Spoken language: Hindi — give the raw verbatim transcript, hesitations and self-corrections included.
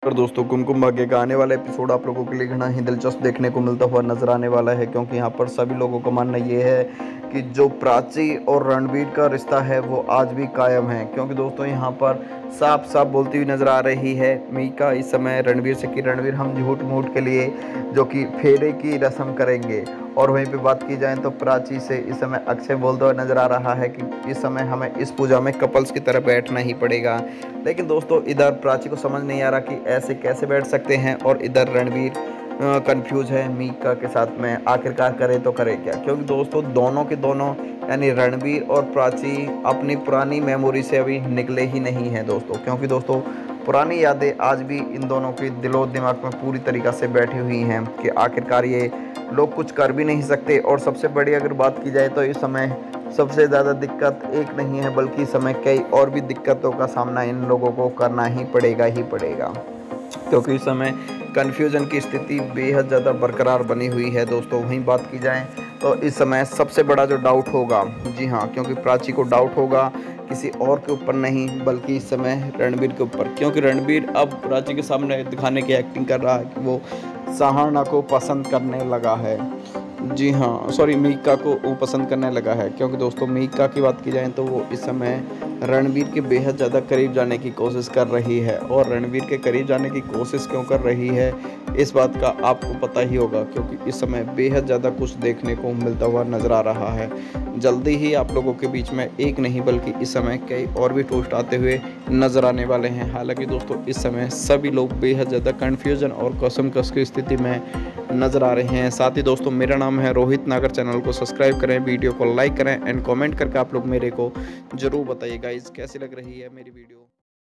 और दोस्तों कुमकुम भाग्य का आने वाला एपिसोड आप लोगों के लिए घना ही दिलचस्प देखने को मिलता हुआ नजर आने वाला है, क्योंकि यहाँ पर सभी लोगों का मानना ये है कि जो प्राची और रणबीर का रिश्ता है वो आज भी कायम है। क्योंकि दोस्तों यहाँ पर साफ साफ बोलती हुई नजर आ रही है मीका इस समय रणबीर से कि रणबीर हम झूठ मूठ के लिए जो कि फेरे की रस्म करेंगे। और वहीं पे बात की जाए तो प्राची से इस समय अक्षय बोलता हुआ नजर आ रहा है कि इस समय हमें इस पूजा में कपल्स की तरह बैठना ही पड़ेगा। लेकिन दोस्तों इधर प्राची को समझ नहीं आ रहा कि ऐसे कैसे बैठ सकते हैं, और इधर रणबीर कंफ्यूज है मीका के साथ में आखिरकार करे तो करे क्या। क्योंकि दोस्तों दोनों के दोनों यानी रणबीर और प्राची अपनी पुरानी मेमोरी से अभी निकले ही नहीं हैं दोस्तों। क्योंकि दोस्तों पुरानी यादें आज भी इन दोनों के दिलो दिमाग में पूरी तरीक़ा से बैठी हुई हैं कि आखिरकार ये लोग कुछ कर भी नहीं सकते। और सबसे बड़ी अगर बात की जाए तो इस समय सबसे ज़्यादा दिक्कत एक नहीं है बल्कि इस समय कई और भी दिक्कतों का सामना इन लोगों को करना ही पड़ेगा ही पड़ेगा। क्योंकि इस समय कन्फ्यूज़न की स्थिति बेहद ज़्यादा बरकरार बनी हुई है दोस्तों। वहीं बात की जाए तो इस समय सबसे बड़ा जो डाउट होगा, जी हाँ, क्योंकि प्राची को डाउट होगा किसी और के ऊपर नहीं बल्कि इस समय रणबीर के ऊपर। क्योंकि रणबीर अब प्राची के सामने दिखाने की एक्टिंग कर रहा है कि वो सहाना को पसंद करने लगा है। जी हाँ, सॉरी मीका को वो पसंद करने लगा है। क्योंकि दोस्तों मीका की बात की जाए तो वो इस समय रणबीर के बेहद ज़्यादा करीब जाने की कोशिश कर रही है। और रणबीर के करीब जाने की कोशिश क्यों कर रही है इस बात का आपको पता ही होगा, क्योंकि इस समय बेहद ज़्यादा कुछ देखने को मिलता हुआ नज़र आ रहा है। जल्दी ही आप लोगों के बीच में एक नहीं बल्कि इस समय कई और भी टोस्ट आते हुए नज़र आने वाले हैं। हालांकि दोस्तों इस समय सभी लोग बेहद ज़्यादा कन्फ्यूजन और कसमकस की स्थिति में नज़र आ रहे हैं। साथ ही दोस्तों मेरा नाम है रोहित नागर, चैनल को सब्सक्राइब करें, वीडियो को लाइक करें एंड कमेंट करके आप लोग मेरे को ज़रूर बताइएगा इस कैसी लग रही है मेरी वीडियो।